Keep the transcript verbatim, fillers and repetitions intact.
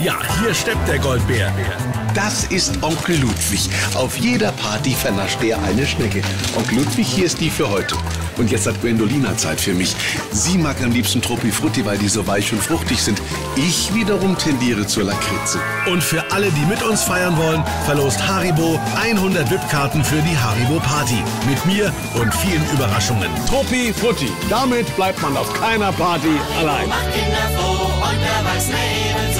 Ja, hier steppt der Goldbär. Das ist Onkel Ludwig. Auf jeder Party vernascht er eine Schnecke. Onkel Ludwig, hier ist die für heute. Und jetzt hat Gwendolina Zeit für mich. Sie mag am liebsten Truppi Frutti, weil die so weich und fruchtig sind. Ich wiederum tendiere zur Lakritze. Und für alle, die mit uns feiern wollen, verlost Haribo hundert V I P-Karten für die Haribo Party. Mit mir und vielen Überraschungen. Truppi Frutti. Damit bleibt man auf keiner Party allein. Macht Kinder froh und Erwachsene ebenso.